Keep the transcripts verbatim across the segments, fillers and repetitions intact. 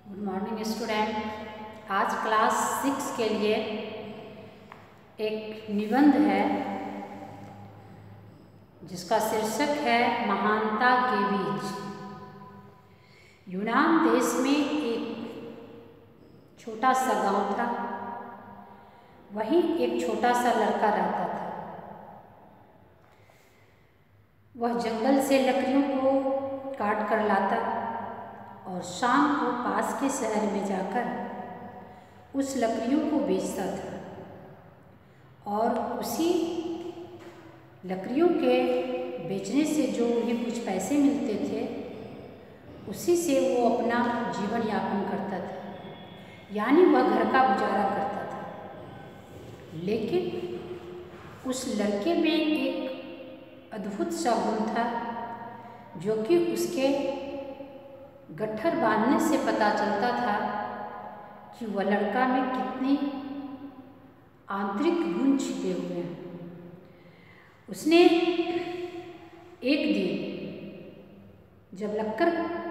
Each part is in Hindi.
Good morning student. आज क्लास सिक्स के लिए एक निबंध है जिसका शीर्षक है महानता के बीच। यूनान देश में एक छोटा सा गांव था। वहीं एक छोटा सा लड़का रहता था। वह जंगल से लकड़ियों को काट कर लाता और शाम को पास के शहर में जाकर उस लकड़ियों को बेचता था और उसी लकड़ियों के बेचने से जो उन्हें कुछ पैसे मिलते थे उसी से वो अपना जीवन यापन करता था, यानी वह घर का गुजारा करता था। लेकिन उस लड़के में एक अद्भुत सा गुण था जो कि उसके गट्ठर बांधने से पता चलता था कि वह लड़का में कितने आंतरिक गुण छिपे हुए हैं। उसने एक दिन जब लक्कर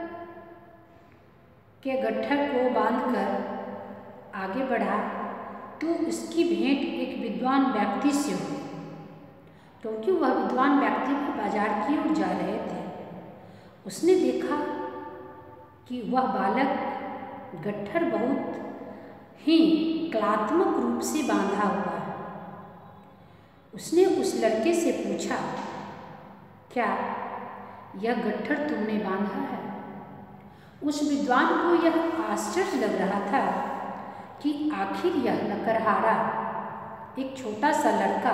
के गट्ठर को बांधकर आगे बढ़ा तो उसकी भेंट एक विद्वान व्यक्ति से हुई, क्योंकि वह विद्वान व्यक्ति भी बाजार की ओर जा रहे थे। उसने देखा कि वह बालक गट्ठर बहुत ही कलात्मक रूप से बांधा हुआ है। उसने उस लड़के से पूछा, क्या यह गट्ठर तुमने बांधा है? उस विद्वान को यह आश्चर्य लग रहा था कि आखिर यह लकड़हारा एक छोटा सा लड़का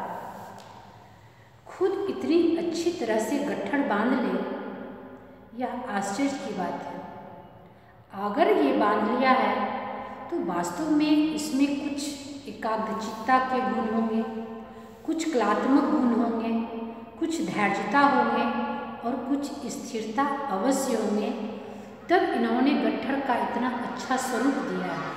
खुद इतनी अच्छी तरह से गट्ठर बांध ले, यह आश्चर्य की बात है। अगर ये बांध लिया है तो वास्तव में इसमें कुछ एकाग्रचित्ता के गुण होंगे, कुछ कलात्मक गुण होंगे, कुछ धैर्यता होंगे और कुछ स्थिरता अवश्य होंगे, तब इन्होंने गट्ठर का इतना अच्छा स्वरूप दिया है।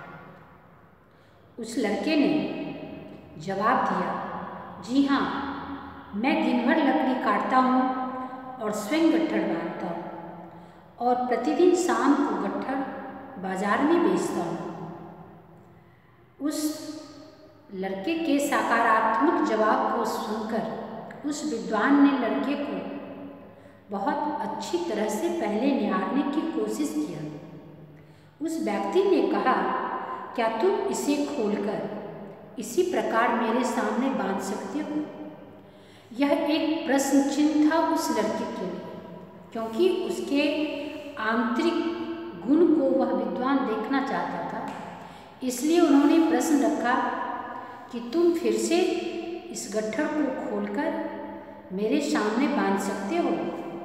उस लड़के ने जवाब दिया, जी हाँ, मैं दिन भर लकड़ी काटता हूँ और स्वयं गट्ठर बांधता हूँ और प्रतिदिन शाम को गट्ठर बाजार में बेचता हूँ। उस लड़के के सकारात्मक जवाब को सुनकर उस विद्वान ने लड़के को बहुत अच्छी तरह से पहले निहारने की कोशिश किया। उस व्यक्ति ने कहा, क्या तुम इसे खोलकर इसी प्रकार मेरे सामने बांध सकते हो? यह एक प्रश्न चिन्ह था उस लड़के के लिए, क्योंकि उसके आंतरिक गुण को वह विद्वान देखना चाहता था। इसलिए उन्होंने प्रश्न रखा कि तुम फिर से इस गट्ठर को खोलकर मेरे सामने बांध सकते हो?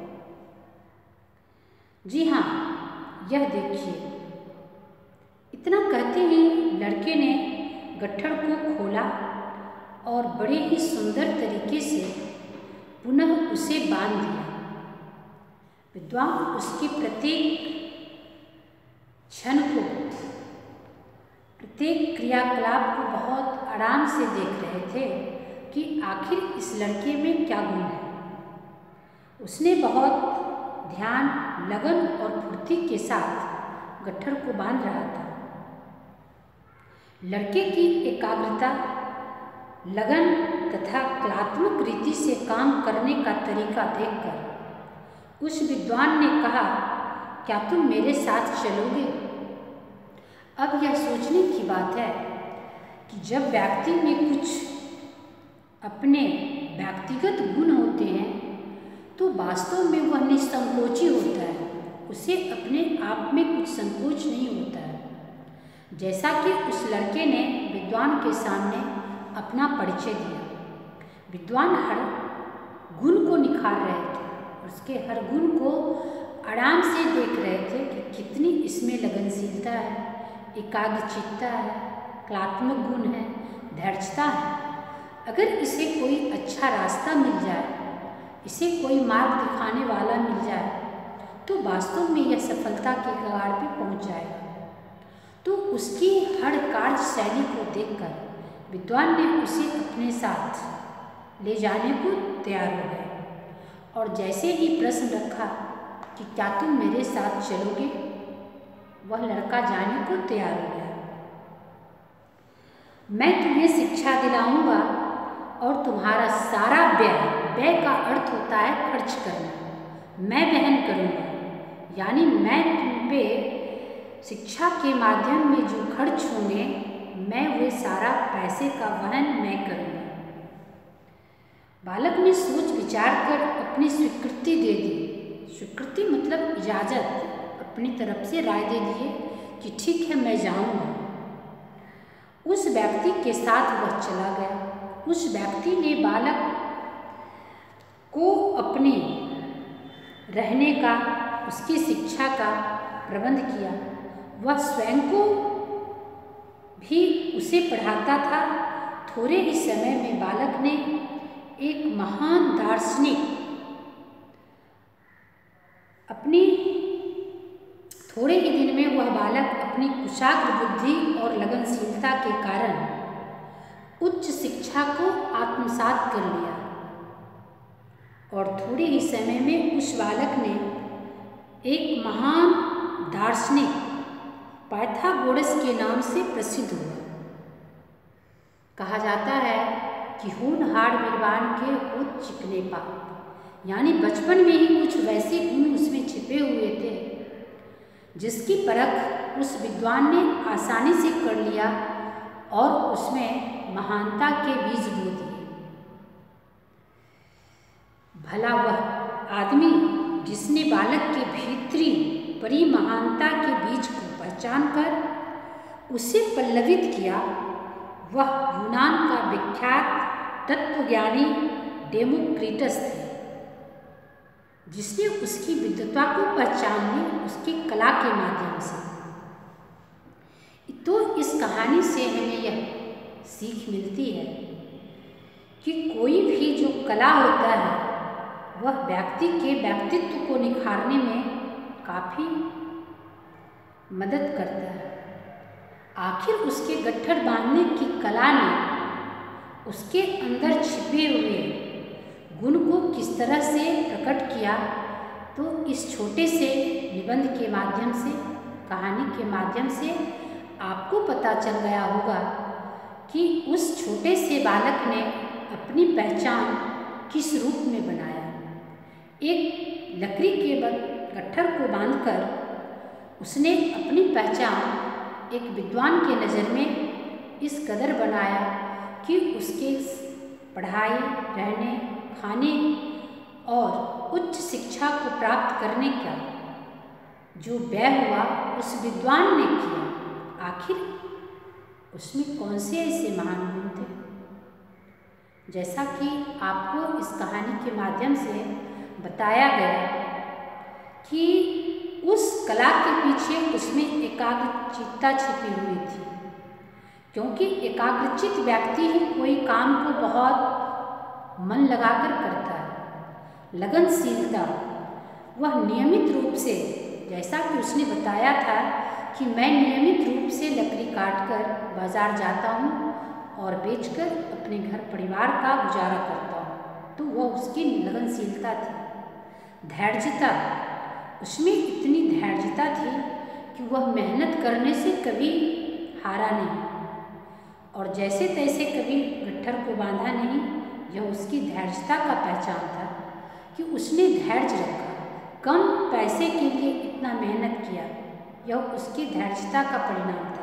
जी हाँ, यह देखिए। इतना कहते ही लड़के ने गट्ठर को खोला और बड़े ही सुंदर तरीके से पुनः उसे बांध दिया। विद्वान उसके प्रत्येक क्षण को, प्रत्येक क्रियाकलाप को बहुत आराम से देख रहे थे कि आखिर इस लड़के में क्या गुण है। उसने बहुत ध्यान, लगन और फुर्ती के साथ गट्ठर को बांध रहा था। लड़के की एकाग्रता, लगन तथा कलात्मक रीति से काम करने का तरीका देखकर उस विद्वान ने कहा, क्या तुम मेरे साथ चलोगे? अब यह सोचने की बात है कि जब व्यक्ति में कुछ अपने व्यक्तिगत गुण होते हैं तो वास्तव में वह निसंकोची होता है, उसे अपने आप में कुछ संकोच नहीं होता है। जैसा कि उस लड़के ने विद्वान के सामने अपना परिचय दिया। विद्वान हर गुण को निखार रहे थे, उसके हर गुण को आराम से देख रहे थे कि कितनी इसमें लगनशीलता है, एकाग्रचित्ता है, कलात्मक गुण है, धैर्यता है। अगर इसे कोई अच्छा रास्ता मिल जाए, इसे कोई मार्ग दिखाने वाला मिल जाए तो वास्तव में यह सफलता के कगार पर पहुंच जाएगा। तो उसकी हर कार्य शैली को देखकर विद्वान ने उसे अपने साथ ले जाने को तैयार हो गए और जैसे ही प्रश्न रखा कि क्या तुम मेरे साथ चलोगे, वह लड़का जाने को तैयार हो गया। मैं तुम्हें शिक्षा दिलाऊंगा और तुम्हारा सारा व्यय, व्यय का अर्थ होता है खर्च करना, मैं वहन करूंगा। यानी मैं तुम पे शिक्षा के माध्यम में जो खर्च होंगे, मैं वे सारा पैसे का वहन मैं करूंगा। बालक ने सोच विचार कर अपनी स्वीकृति दे दी। स्वीकृति मतलब इजाज़त, अपनी तरफ से राय दे दिए कि ठीक है मैं जाऊंगा। उस व्यक्ति के साथ वह चला गया। उस व्यक्ति ने बालक को अपने रहने का, उसकी शिक्षा का प्रबंध किया। वह स्वयं को भी उसे पढ़ाता था। थोड़े ही समय में बालक ने एक महान दार्शनिक अपनी थोड़े ही दिन में वह बालक अपनी कुशाग्र बुद्धि और लगनशीलता के कारण उच्च शिक्षा को आत्मसात कर लिया और थोड़े ही समय में उस बालक ने एक महान दार्शनिक पाइथागोरस के नाम से प्रसिद्ध हुआ। कहा जाता है कि होनहार निर्वाण के होत चिकने पाप, यानी बचपन में ही कुछ वैसे गुण उसमें छिपे हुए थे जिसकी परख उस विद्वान ने आसानी से कर लिया और उसमें महानता के बीज बो दिए। भला वह आदमी जिसने बालक के भीतरी परी महानता के बीज को पहचान कर उसे पल्लवित किया, वह यूनान का विख्यात तत्वज्ञानी डेमोक्रिटस थे, जिसने उसकी विद्वता को पहचान ली उसकी कला के माध्यम से। तो इस कहानी से हमें यह सीख मिलती है कि कोई भी जो कला होता है वह व्यक्ति के व्यक्तित्व को निखारने में काफ़ी मदद करता है। आखिर उसके गट्ठर बांधने की कला ने उसके अंदर छिपे हुए गुण को किस तरह से प्रकट किया, तो इस छोटे से निबंध के माध्यम से, कहानी के माध्यम से आपको पता चल गया होगा कि उस छोटे से बालक ने अपनी पहचान किस रूप में बनाया। एक लकड़ी के गट्ठर को बांधकर उसने अपनी पहचान एक विद्वान के नज़र में इस कदर बनाया कि उसके पढ़ाई, रहने, खाने और उच्च शिक्षा को प्राप्त करने का जो व्यय हुआ उस विद्वान ने किया। आखिर उसमें कौन से ऐसे महान गुण थे? जैसा कि आपको इस कहानी के माध्यम से बताया गया कि उस कला के पीछे उसमें एकाग्रचित्तता छिपी हुई थी, क्योंकि एकाग्रचित्त व्यक्ति ही कोई काम को बहुत मन लगाकर करता है। लगनशीलता, वह नियमित रूप से, जैसा कि उसने बताया था कि मैं नियमित रूप से लकड़ी काटकर बाजार जाता हूँ और बेचकर अपने घर परिवार का गुजारा करता हूँ, तो वह उसकी लगनशीलता थी। धैर्यता, उसमें इतनी धैर्यता थी कि वह मेहनत करने से कभी हारा नहीं और जैसे तैसे कभी गट्ठर को बांधा नहीं। यह उसकी धैर्यता का पहचान था कि उसने धैर्य रखा, कम पैसे के लिए इतना मेहनत किया, यह उसकी धैर्यता का परिणाम था।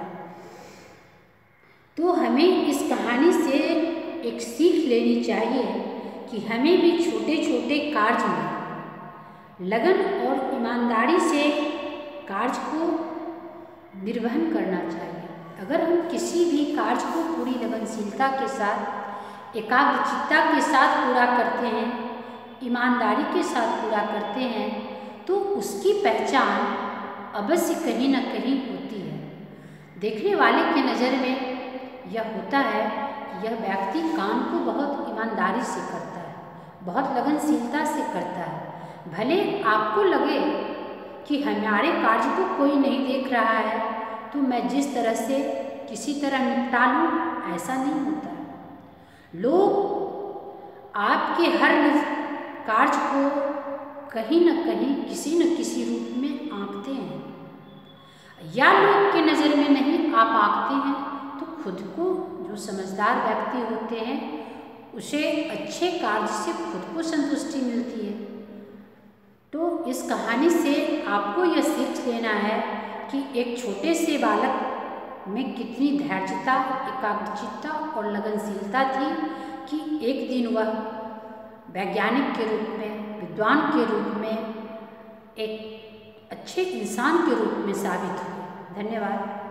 तो हमें इस कहानी से एक सीख लेनी चाहिए कि हमें भी छोटे छोटे कार्य में लगन और ईमानदारी से कार्य को निर्वहन करना चाहिए। अगर हम किसी भी कार्य को पूरी लगनशीलता के साथ, एकाग्रचित्तता के साथ पूरा करते हैं, ईमानदारी के साथ पूरा करते हैं, तो उसकी पहचान अवश्य कहीं न कहीं होती है। देखने वाले की नज़र में यह होता है कि यह व्यक्ति काम को बहुत ईमानदारी से करता है, बहुत लगनशीलता से करता है। भले आपको लगे कि हमारे कार्य को कोई नहीं देख रहा है तो मैं जिस तरह से किसी तरह निपटा लूँ, ऐसा नहीं होता है। लोग आपके हर कार्य को कहीं न कहीं किसी न किसी रूप में आंकते हैं। या लोग की नज़र में नहीं आप आंकते हैं, तो खुद को जो समझदार व्यक्ति होते हैं उसे अच्छे कार्य से खुद को संतुष्टि मिलती है। तो इस कहानी से आपको यह सीख लेना है कि एक छोटे से बालक में कितनी धैर्यता, एकाग्रचित्ता और लगनशीलता थी कि एक दिन वह वैज्ञानिक के रूप में, विद्वान के रूप में, एक अच्छे इंसान के रूप में साबित हुए। धन्यवाद।